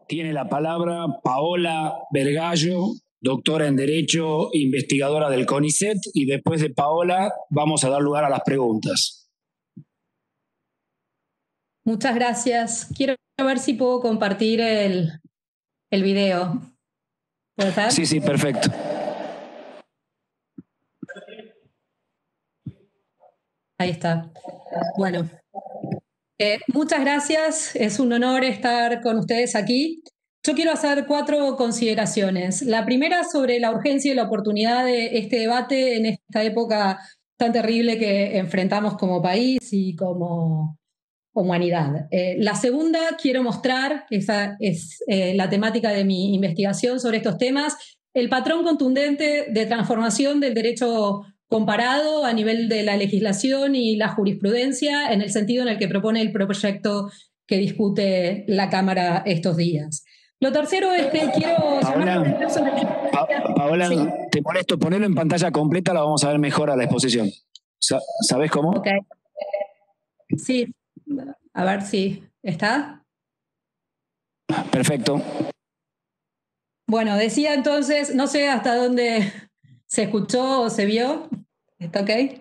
Tiene la palabra Paola Vergallo, doctora en Derecho, investigadora del CONICET, y después de Paola vamos a dar lugar a las preguntas. Muchas gracias. Quiero ver si puedo compartir el video. ¿Puede ser? Sí, perfecto. Ahí está. Bueno, muchas gracias. Es un honor estar con ustedes aquí. Yo quiero hacer 4 consideraciones. La primera sobre la urgencia y la oportunidad de este debate en esta época tan terrible que enfrentamos como país y como humanidad. La segunda, quiero mostrar, esa es la temática de mi investigación sobre estos temas, el patrón contundente de transformación del derecho comparado a nivel de la legislación y la jurisprudencia en el sentido en el que propone el proyecto que discute la Cámara estos días. Lo tercero es que quiero llamar la atención sobre... Paola, sí. te molesto, ponerlo en pantalla completa, la vamos a ver mejor a la exposición. ¿Sabés cómo? Ok. Sí, a ver si está. Perfecto. Bueno, decía entonces, no sé hasta dónde se escuchó o se vio. ¿Está ok?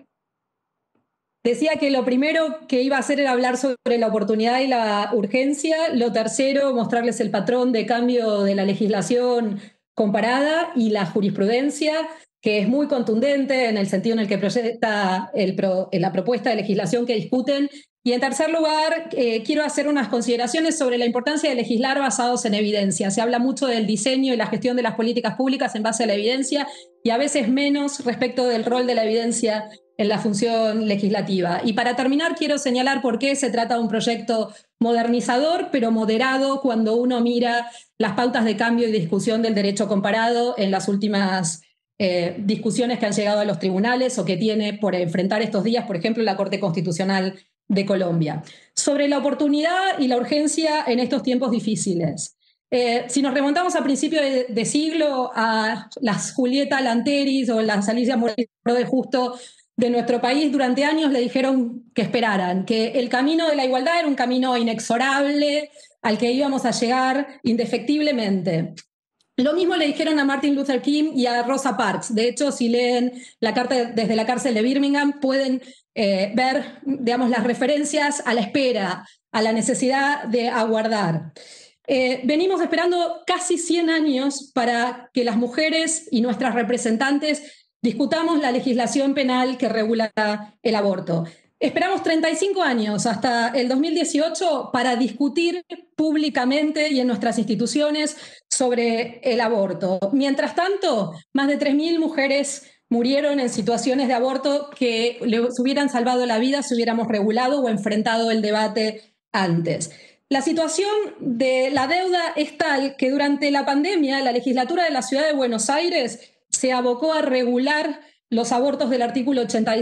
Decía que lo primero que iba a hacer era hablar sobre la oportunidad y la urgencia. Lo tercero, mostrarles el patrón de cambio de la legislación comparada y la jurisprudencia, que es muy contundente en el sentido en el que proyecta la propuesta de legislación que discuten. Y en tercer lugar, quiero hacer unas consideraciones sobre la importancia de legislar basados en evidencia. Se habla mucho del diseño y la gestión de las políticas públicas en base a la evidencia y a veces menos respecto del rol de la evidencia en la función legislativa. Y para terminar, quiero señalar por qué se trata de un proyecto modernizador, pero moderado cuando uno mira las pautas de cambio y discusión del derecho comparado en las últimas discusiones que han llegado a los tribunales o que tiene por enfrentar estos días, por ejemplo, la Corte Constitucional de Colombia. Sobre la oportunidad y la urgencia en estos tiempos difíciles. Si nos remontamos a principios de siglo, a las Julieta Lanteris o las Alicia Moreno de Justo de nuestro país, durante años le dijeron que esperaran, que el camino de la igualdad era un camino inexorable al que íbamos a llegar indefectiblemente. Lo mismo le dijeron a Martin Luther King y a Rosa Parks. De hecho, si leen la carta desde la cárcel de Birmingham, pueden ver, digamos, las referencias a la espera, a la necesidad de aguardar. Venimos esperando casi 100 años para que las mujeres y nuestras representantes discutamos la legislación penal que regula el aborto. Esperamos 35 años hasta el 2018 para discutir públicamente y en nuestras instituciones sobre el aborto. Mientras tanto, más de 3.000 mujeres murieron en situaciones de aborto que les hubieran salvado la vida si hubiéramos regulado o enfrentado el debate antes. La situación de la deuda es tal que durante la pandemia la legislatura de la Ciudad de Buenos Aires se abocó a regular los abortos del artículo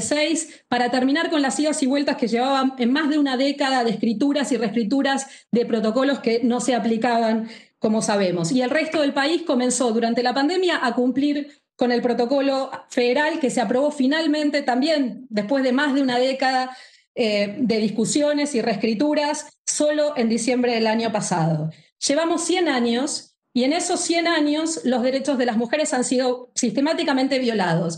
86 para terminar con las idas y vueltas que llevaban en más de una década de escrituras y reescrituras de protocolos que no se aplicaban, como sabemos. Y el resto del país comenzó durante la pandemia a cumplir con el protocolo federal que se aprobó finalmente también después de más de una década de discusiones y reescrituras solo en diciembre del año pasado. Llevamos 100 años y en esos 100 años los derechos de las mujeres han sido sistemáticamente violados.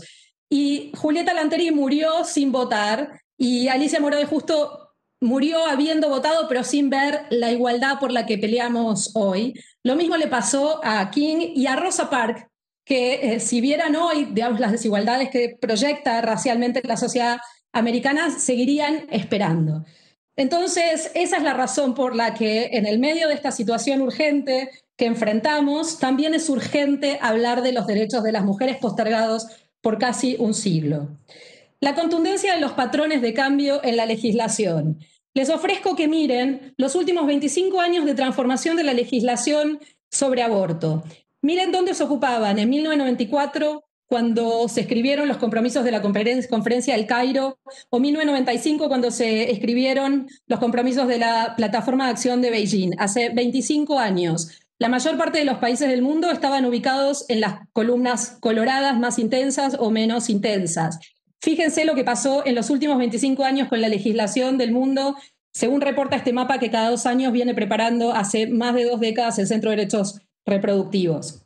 Y Julieta Lanteri murió sin votar y Alicia Moreno de Justo murió habiendo votado pero sin ver la igualdad por la que peleamos hoy. Lo mismo le pasó a King y a Rosa Parks, que si vieran hoy, digamos, las desigualdades que proyecta racialmente la sociedad americana, seguirían esperando. Entonces, esa es la razón por la que en el medio de esta situación urgente que enfrentamos, también es urgente hablar de los derechos de las mujeres postergados por casi un siglo. La contundencia de los patrones de cambio en la legislación. Les ofrezco que miren los últimos 25 años de transformación de la legislación sobre aborto. Miren dónde se ocupaban en 1994, cuando se escribieron los compromisos de la conferencia del Cairo, o 1995, cuando se escribieron los compromisos de la Plataforma de Acción de Beijing, hace 25 años. La mayor parte de los países del mundo estaban ubicados en las columnas coloradas más intensas o menos intensas. Fíjense lo que pasó en los últimos 25 años con la legislación del mundo según reporta este mapa que cada 2 años viene preparando hace más de 2 décadas el Centro de Derechos Reproductivos.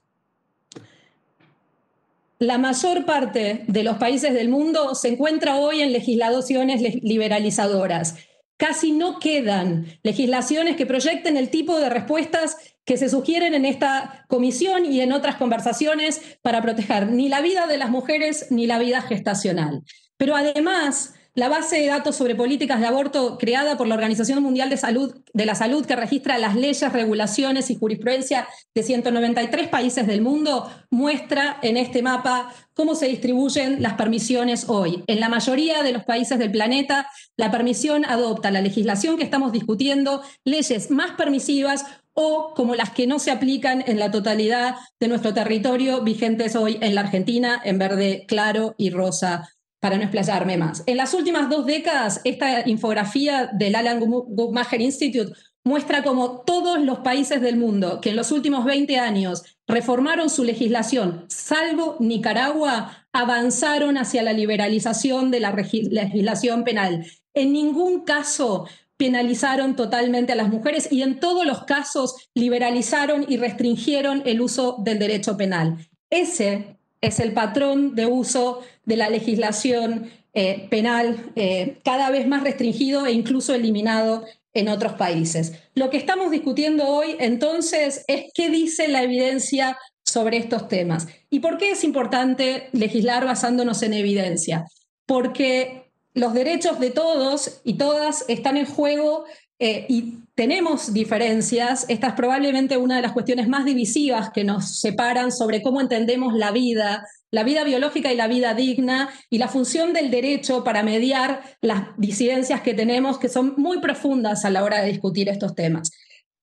La mayor parte de los países del mundo se encuentra hoy en legislaciones liberalizadoras. Casi no quedan legislaciones que proyecten el tipo de respuestas que se sugieren en esta comisión y en otras conversaciones para proteger ni la vida de las mujeres ni la vida gestacional. Pero además, la base de datos sobre políticas de aborto creada por la Organización Mundial de la Salud, que registra las leyes, regulaciones y jurisprudencia de 193 países del mundo, muestra en este mapa cómo se distribuyen las permisiones hoy. En la mayoría de los países del planeta, la permisión adopta la legislación que estamos discutiendo, leyes más permisivas o como las que no se aplican en la totalidad de nuestro territorio, vigentes hoy en la Argentina, en verde claro y rosa, para no explayarme más. En las últimas 2 décadas, esta infografía del Alan Guttmacher Institute muestra cómo todos los países del mundo que en los últimos 20 años reformaron su legislación, salvo Nicaragua, avanzaron hacia la liberalización de la legislación penal. En ningún caso penalizaron totalmente a las mujeres y en todos los casos liberalizaron y restringieron el uso del derecho penal. Ese es el patrón de uso de la legislación penal cada vez más restringido e incluso eliminado en otros países. Lo que estamos discutiendo hoy, entonces, es qué dice la evidencia sobre estos temas. ¿Y por qué es importante legislar basándonos en evidencia? Porque los derechos de todos y todas están en juego y tenemos diferencias. Esta es probablemente una de las cuestiones más divisivas que nos separan sobre cómo entendemos la vida biológica y la vida digna, y la función del derecho para mediar las disidencias que tenemos, que son muy profundas a la hora de discutir estos temas.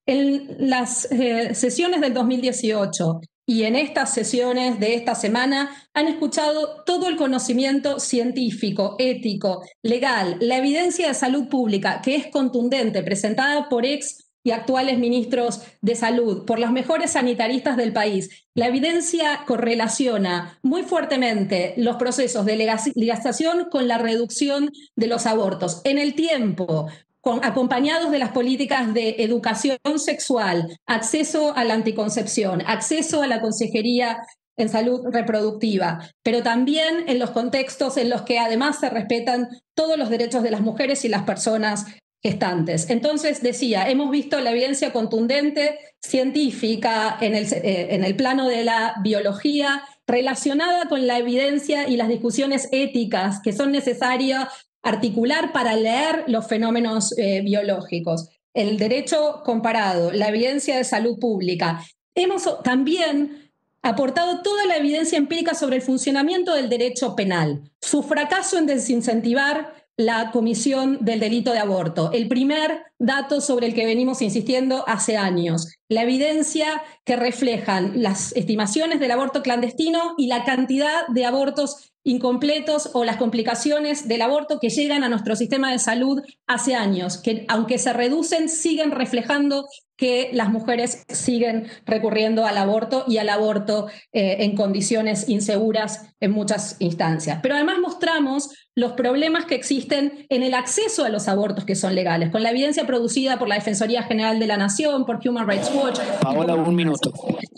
En las sesiones del 2018 y en estas sesiones de esta semana han escuchado todo el conocimiento científico, ético, legal, la evidencia de salud pública, que es contundente, presentada por ex y actuales ministros de salud, por los mejores sanitaristas del país. La evidencia correlaciona muy fuertemente los procesos de legalización con la reducción de los abortos en el tiempo, acompañados de las políticas de educación sexual, acceso a la anticoncepción, acceso a la consejería en salud reproductiva, pero también en los contextos en los que además se respetan todos los derechos de las mujeres y las personas gestantes. Entonces, decía, hemos visto la evidencia contundente científica en el plano de la biología, relacionada con la evidencia y las discusiones éticas que son necesarias articular para leer los fenómenos biológicos, el derecho comparado, la evidencia de salud pública. Hemos también aportado toda la evidencia empírica sobre el funcionamiento del derecho penal, su fracaso en desincentivar la comisión del delito de aborto, el primer dato sobre el que venimos insistiendo hace años, la evidencia que reflejan las estimaciones del aborto clandestino y la cantidad de abortos incompletos o las complicaciones del aborto que llegan a nuestro sistema de salud hace años, que aunque se reducen, siguen reflejando que las mujeres siguen recurriendo al aborto y al aborto en condiciones inseguras en muchas instancias. Pero además mostramos los problemas que existen en el acceso a los abortos que son legales, con la evidencia producida por la Defensoría General de la Nación, por Human Rights Watch. Paola, un minuto.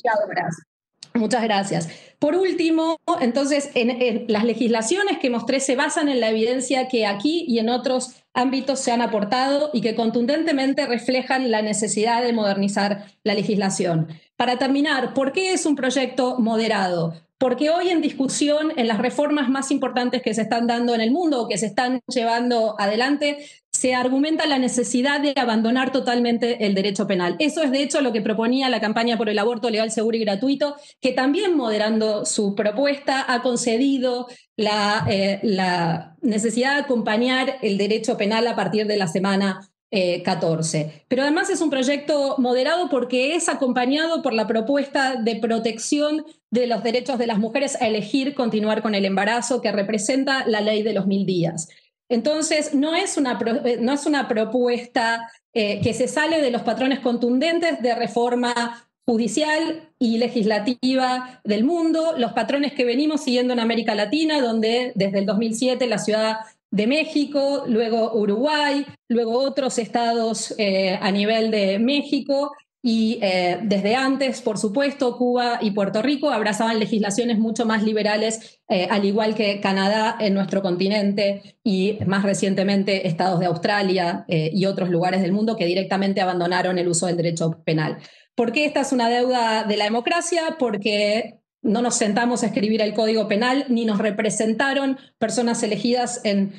Muchas gracias. Por último, entonces, en las legislaciones que mostré se basan en la evidencia que aquí y en otros ámbitos se han aportado y que contundentemente reflejan la necesidad de modernizar la legislación. Para terminar, ¿por qué es un proyecto moderado? Porque hoy en discusión, en las reformas más importantes que se están dando en el mundo o que se están llevando adelante, se argumenta la necesidad de abandonar totalmente el derecho penal. Eso es, de hecho, lo que proponía la campaña por el aborto legal, seguro y gratuito, que también, moderando su propuesta, ha concedido la necesidad de acompañar el derecho penal a partir de la semana 14. Pero además es un proyecto moderado porque es acompañado por la propuesta de protección de los derechos de las mujeres a elegir continuar con el embarazo que representa la ley de los 1000 días. Entonces, no es una propuesta que se sale de los patrones contundentes de reforma judicial y legislativa del mundo, los patrones que venimos siguiendo en América Latina, donde desde el 2007 la ciudad de México, luego Uruguay, luego otros estados a nivel de México y desde antes, por supuesto, Cuba y Puerto Rico abrazaban legislaciones mucho más liberales, al igual que Canadá en nuestro continente y más recientemente estados de Australia y otros lugares del mundo que directamente abandonaron el uso del derecho penal. ¿Por qué esta es una deuda de la democracia? Porque no nos sentamos a escribir el Código Penal, ni nos representaron personas elegidas en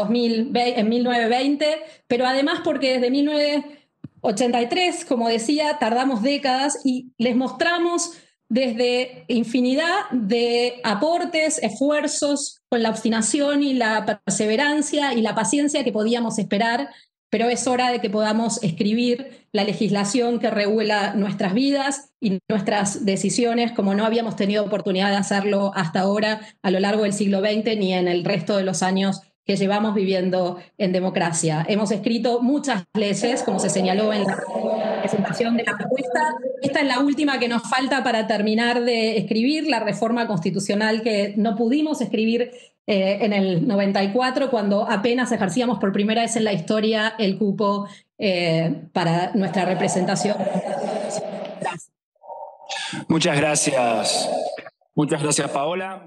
1920, pero además porque desde 1983, como decía, tardamos décadas y les mostramos desde infinidad de aportes, esfuerzos, con la obstinación y la perseverancia y la paciencia que podíamos esperar, pero es hora de que podamos escribir la legislación que regula nuestras vidas y nuestras decisiones, como no habíamos tenido oportunidad de hacerlo hasta ahora a lo largo del siglo XX ni en el resto de los años que llevamos viviendo en democracia. Hemos escrito muchas leyes, como se señaló en la presentación de la propuesta. Esta es la última que nos falta para terminar de escribir, la reforma constitucional que no pudimos escribir en el 94, cuando apenas ejercíamos por primera vez en la historia el cupo para nuestra representación. Muchas gracias. Muchas gracias, Paola.